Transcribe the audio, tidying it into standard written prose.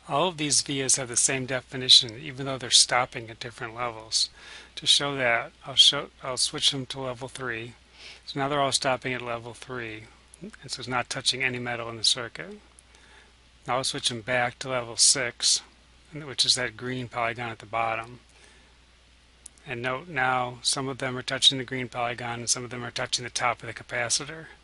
All of these vias have the same definition, even though they're stopping at different levels. To show that, I'll switch them to level 3. So now they're all stopping at level 3, and so it's not touching any metal in the circuit. Now I'll switch them back to level 6, which is that green polygon at the bottom. And note now, some of them are touching the green polygon and some of them are touching the top of the capacitor.